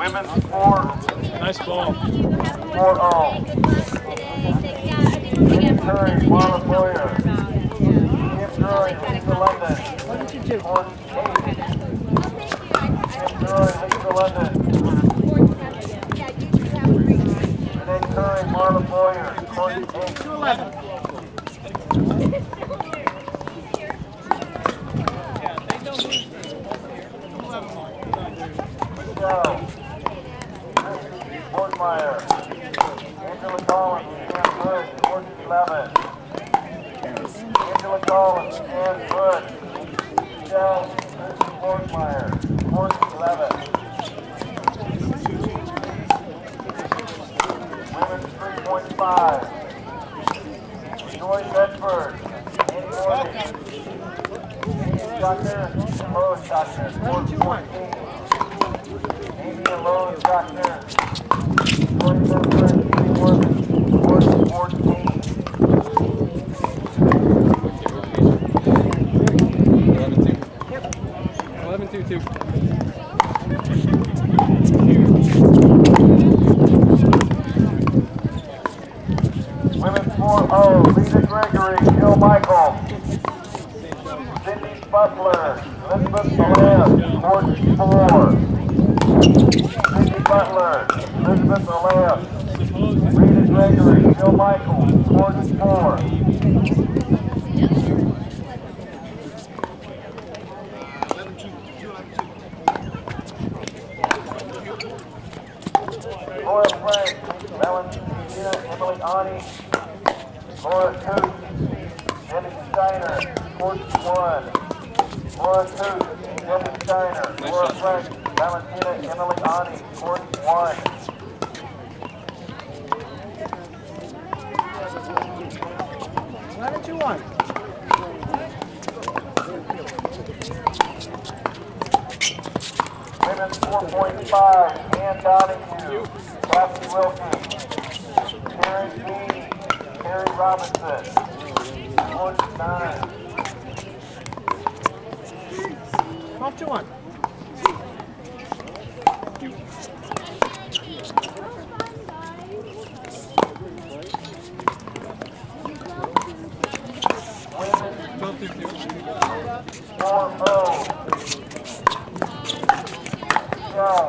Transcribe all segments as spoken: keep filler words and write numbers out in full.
Women's four. Nice ball. four oh. Ian Curry, Marla Boyer. Ian Curry, Lisa London. What did you do? Court eight. Ian Curry, Lisa London. Renee Curry, Marla Boyer. Court eight. two eleven. Michelle. Borgmeyer. Angela Collins, Ann Wood, Court eleven. Angela Collins, Ann Wood. Michelle Borgmeyer, Court eleven. Women's three point five. Joy Bedford. Annie Morgan. Stockner, Lois Stockner, Court fourteen. Amy and Lois Stockner. Joy Bedford, Amy Morgan, Court fourteen. eleven two two. Women's four oh, Lisa Gregory, Jill Michael. Cindy Butler, Elizabeth Alea, Court four. Cindy Butler, Elizabeth Alea, Rita Gregory, Jill Michael, Court four. Laura Frank, Valentina Emily Ani, Laura Toots, Debbie Steiner, Court one. Laura Toots, Debbie Steiner, Laura Frank, Valentina Emily Ani, Court one. eleven two one. Women's four point five, Ann Donahue, Kathy Wilkie, Karen Dean, Terry Robinson, Court nine. twelve two one. four oh. Michelle.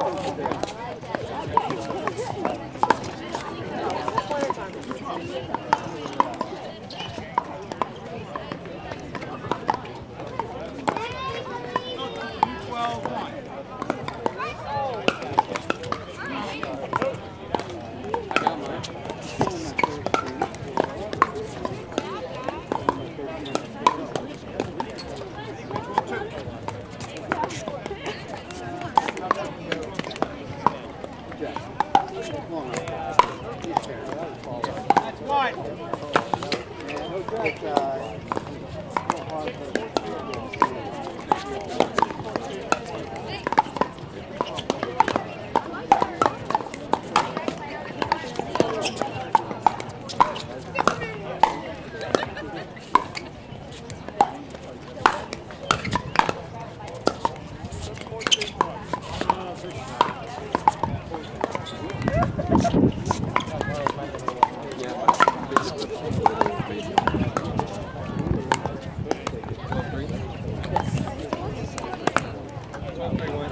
Three.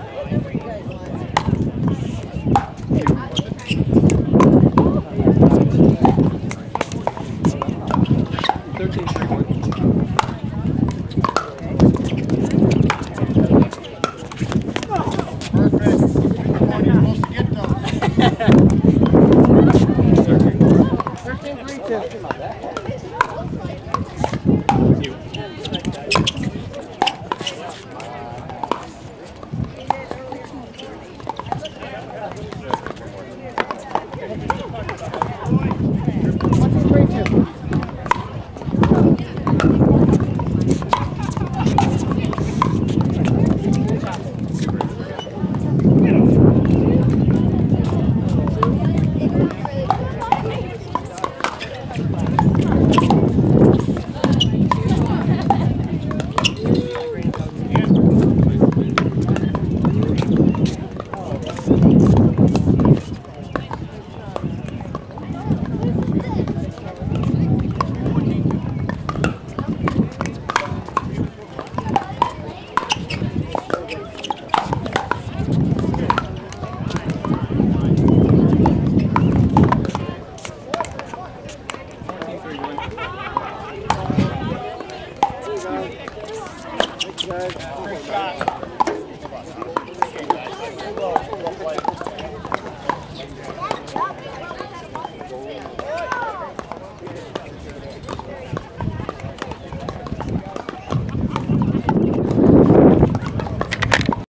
Two.